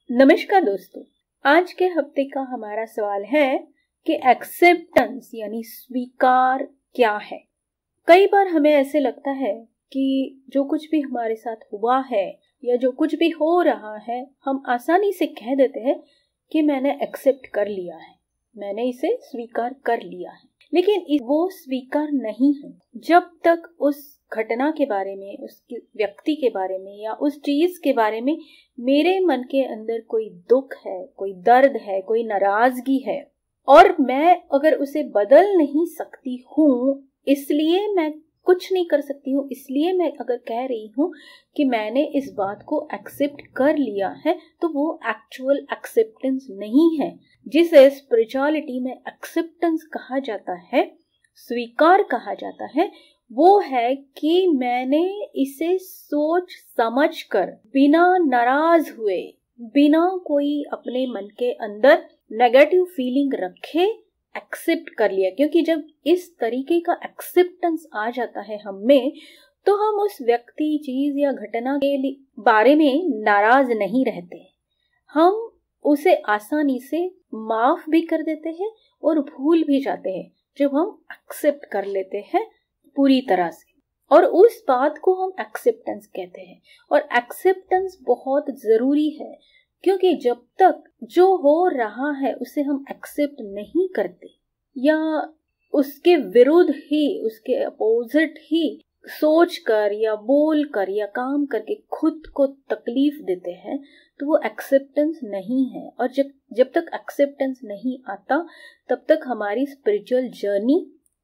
नमस्कार दोस्तों, आज के हफ्ते का हमारा सवाल है कि एक्सेप्टेंस यानी स्वीकार क्या है। कई बार हमें ऐसे लगता है कि जो कुछ भी हमारे साथ हुआ है या जो कुछ भी हो रहा है, हम आसानी से कह देते हैं कि मैंने एक्सेप्ट कर लिया है, मैंने इसे स्वीकार कर लिया है। लेकिन वो स्वीकार नहीं है जब तक उस घटना के बारे में, उस व्यक्ति के बारे में या उस चीज के बारे में मेरे मन के अंदर कोई दुख है, कोई दर्द है, कोई नाराजगी है और मैं अगर उसे बदल नहीं सकती हूँ, इसलिए मैं कुछ नहीं कर सकती हूँ, इसलिए मैं अगर कह रही हूँ कि मैंने इस बात को एक्सेप्ट कर लिया है, तो वो एक्चुअल एक्सेप्टेंस नहीं है। जिसे स्पिरिचुअलिटी में एक्सेप्टेंस कहा जाता है, स्वीकार कहा जाता है, वो है कि मैंने इसे सोच समझ कर, बिना नाराज हुए, बिना कोई अपने मन के अंदर नेगेटिव फीलिंग रखे एक्सेप्ट कर लिया। क्योंकि जब इस तरीके का एक्सेप्टेंस आ जाता है हम में, तो हम उस व्यक्ति, चीज या घटना के बारे में नाराज नहीं रहते। हम उसे आसानी से माफ भी कर देते हैं और भूल भी जाते हैं जब हम एक्सेप्ट कर लेते हैं पूरी तरह से। और उस बात को हम एक्सेप्टेंस कहते हैं। और एक्सेप्टेंस बहुत जरूरी है, क्योंकि जब तक जो हो रहा है उसे हम एक्सेप्ट नहीं करते या उसके विरुद्ध ही, उसके अपोजिट ही सोच कर या बोल कर या काम करके खुद को तकलीफ देते हैं, तो वो एक्सेप्टेंस नहीं है। और जब तक एक्सेप्टेंस नहीं आता, तब तक हमारी स्पिरिचुअल जर्नी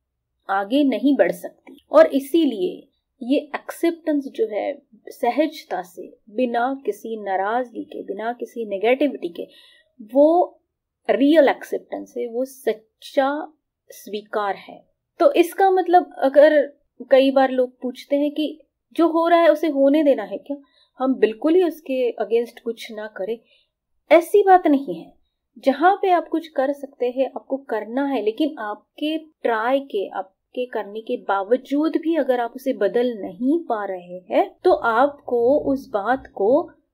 आगे नहीं बढ़ सकती। और इसीलिए ये एक्सेप्टेंस जो है, सहजता से, बिना किसी नाराजगी के, बिना किसी नेगेटिविटी के, वो रियल एक्सेप्टेंस है, वो सच्चा स्वीकार है। तो इसका मतलब, अगर कई बार लोग पूछते हैं कि जो हो रहा है उसे होने देना है क्या, हम बिल्कुल ही उसके अगेंस्ट कुछ ना करें, ऐसी बात नहीं है। जहां पे आप कुछ कर सकते हैं, आपको करना है, लेकिन आपके ट्राई के, आपके करने के बावजूद भी अगर आप उसे बदल नहीं पा रहे हैं, तो आपको उस बात को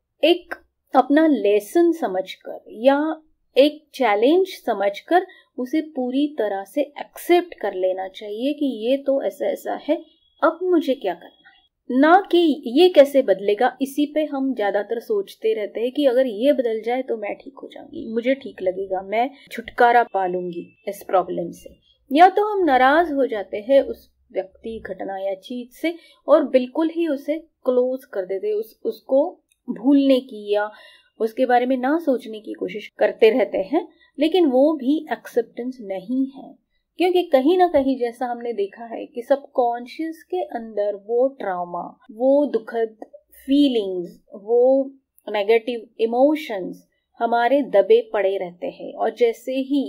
एक अपना लेसन समझकर या एक चैलेंज समझकर उसे पूरी तरह से एक्सेप्ट कर लेना चाहिए कि ये तो ऐसा ऐसा है, अब मुझे क्या करना है। ना कि ये कैसे बदलेगा, इसी पे हम ज्यादातर सोचते रहते हैं कि अगर ये बदल जाए तो मैं ठीक हो जाऊंगी, मुझे ठीक लगेगा, मैं छुटकारा पा लूंगी इस प्रॉब्लम से। या तो हम नाराज हो जाते हैं उस व्यक्ति, घटना या चीज से और बिल्कुल ही उसे क्लोज कर देते, उसको भूलने की या उसके बारे में ना सोचने की कोशिश करते रहते हैं। लेकिन वो भी एक्सेप्टेंस नहीं है, क्योंकि कहीं ना कहीं, जैसा हमने देखा है कि सबकॉन्शियस के अंदर वो ट्रॉमा, वो दुखद फीलिंग्स, वो नेगेटिव इमोशंस हमारे दबे पड़े रहते हैं। और जैसे ही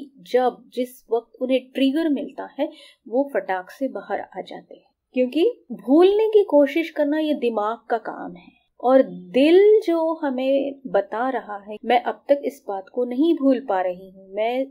जिस वक्त उन्हें ट्रिगर मिलता है, वो फटाक से बाहर आ जाते हैं। क्योंकि भूलने की कोशिश करना ये दिमाग का काम है, और दिल जो हमें बता रहा है मैं अब तक इस बात को नहीं भूल पा रही हूँ, मैं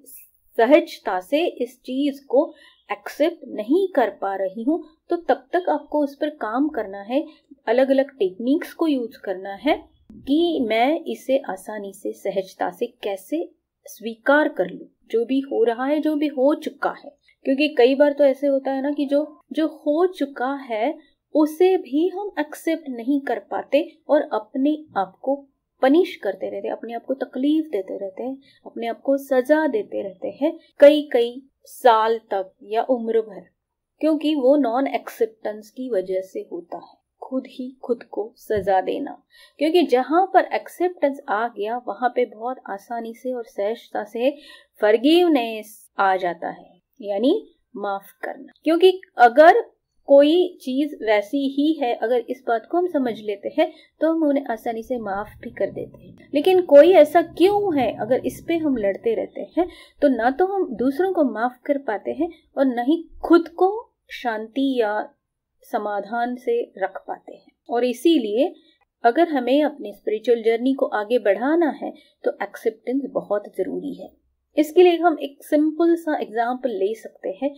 सहजता से इस चीज को एक्सेप्ट नहीं कर पा रही हूँ, तो तब तक आपको उस पर काम करना है, अलग अलग टेक्निक्स को यूज करना है कि मैं इसे आसानी से, सहजता से कैसे स्वीकार कर लूं, जो भी हो रहा है, जो भी हो चुका है। क्योंकि कई बार तो ऐसे होता है ना कि जो हो चुका है उसे भी हम एक्सेप्ट नहीं कर पाते और अपने आप को पनिश करते रहते, अपने आप को तकलीफ देते रहते हैं, अपने आप को सजा देते रहते हैं कई साल तक या उम्र भर। क्योंकि वो नॉन एक्सेप्टेंस की वजह से होता है, खुद ही खुद को सजा देना। क्योंकि जहां पर एक्सेप्टेंस आ गया, वहां पे बहुत आसानी से और सहजता से फॉरगिवनेस आ जाता है, यानी माफ करना। क्योंकि अगर कोई चीज वैसी ही है, अगर इस बात को हम समझ लेते हैं, तो हम उन्हें आसानी से माफ भी कर देते हैं। लेकिन कोई ऐसा क्यों है, अगर इस पे हम लड़ते रहते हैं, तो ना तो हम दूसरों को माफ कर पाते हैं और न ही खुद को शांति या समाधान से रख पाते हैं। और इसीलिए अगर हमें अपनी स्पिरिचुअल जर्नी को आगे बढ़ाना है, तो एक्सेप्टेंस बहुत जरूरी है। इसके लिए हम एक सिंपल सा एग्जाम्पल ले सकते हैं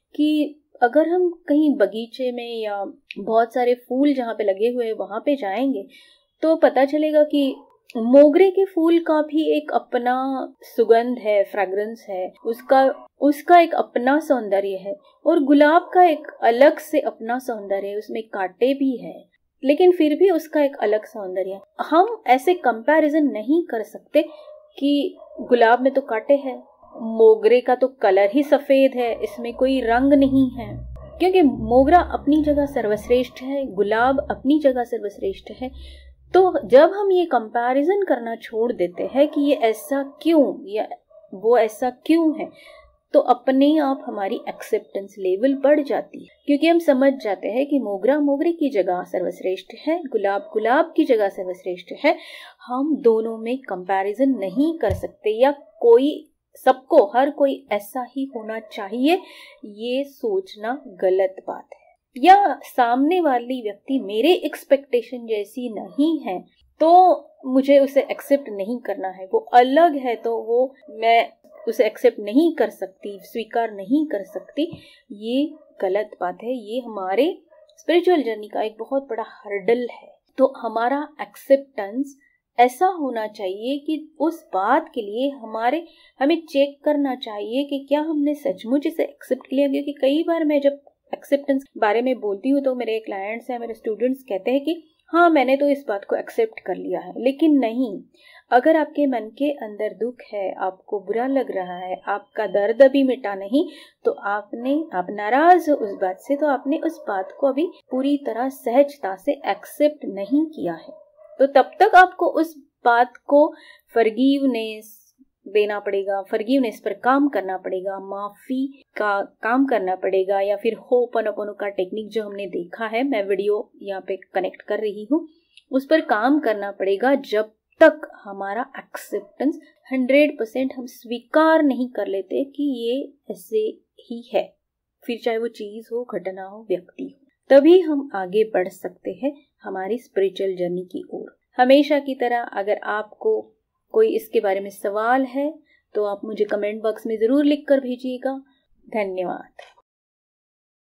कि अगर हम कहीं बगीचे में या बहुत सारे फूल जहाँ पे लगे हुए हैं वहां पे जाएंगे, तो पता चलेगा कि मोगरे के फूल का भी एक अपना सुगंध है, फ्रेग्रेंस है, उसका एक अपना सौंदर्य है, और गुलाब का एक अलग से अपना सौंदर्य है, उसमें कांटे भी है लेकिन फिर भी उसका एक अलग सौंदर्य है। हम ऐसे कंपैरिजन नहीं कर सकते कि गुलाब में तो कांटे हैं, मोगरे का तो कलर ही सफेद है, इसमें कोई रंग नहीं है, क्योंकि मोगरा अपनी जगह सर्वश्रेष्ठ है, गुलाब अपनी जगह सर्वश्रेष्ठ है। तो जब हम ये कंपैरिजन करना छोड़ देते हैं कि ये ऐसा क्यों या वो ऐसा क्यों है, तो अपने आप हमारी एक्सेप्टेंस लेवल बढ़ जाती है, क्योंकि हम समझ जाते हैं कि मोगरा मोगरे की जगह सर्वश्रेष्ठ है, गुलाब गुलाब की जगह सर्वश्रेष्ठ है। हम दोनों में कंपैरिजन नहीं कर सकते, या सबको हर कोई ऐसा ही होना चाहिए, ये सोचना गलत बात है। या सामने वाली व्यक्ति मेरे एक्सपेक्टेशन जैसी नहीं है तो मुझे उसे एक्सेप्ट नहीं करना है, वो अलग है तो वो मैं उसे एक्सेप्ट नहीं कर सकती, स्वीकार नहीं कर सकती, ये गलत बात है। ये हमारे स्पिरिचुअल जर्नी का एक बहुत बड़ा हर्डल है। तो हमारा एक्सेप्टेंस ऐसा होना चाहिए कि उस बात के लिए हमें चेक करना चाहिए कि क्या हमने सचमुच इसे एक्सेप्ट किया। क्योंकि कई बार मैं जब एक्सेप्टेंस बारे में बोलती हूँ तो मेरे क्लाइंट्स हैं, मेरे स्टूडेंट्स कहते हैं कि हाँ मैंने तो इस बात को एक्सेप्ट कर लिया है, लेकिन नहीं। अगर आपके मन के अंदर दुख है, आपको बुरा लग रहा है, आपका दर्द अभी मिटा नहीं, तो आप नाराज हो उस बात से, तो आपने उस बात को अभी पूरी तरह सहजता से एक्सेप्ट नहीं किया है। तो तब तक आपको उस बात को फॉरगिवनेस देना पड़ेगा, फॉरगिवनेस पर काम करना पड़ेगा, माफी का काम करना पड़ेगा, या फिर होपनोपोनो का टेक्निक जो हमने देखा है, मैं वीडियो यहाँ पे कनेक्ट कर रही हूँ, उस पर काम करना पड़ेगा जब तक हमारा एक्सेप्टेंस 100% हम स्वीकार नहीं कर लेते कि ये ऐसे ही है, फिर चाहे वो चीज हो, घटना हो, व्यक्ति हो, तभी हम आगे बढ़ सकते हैं हमारी स्पिरिचुअल जर्नी की ओर। हमेशा की तरह अगर आपको कोई इसके बारे में सवाल है तो आप मुझे कमेंट बॉक्स में जरूर लिख कर भेजिएगा। धन्यवाद।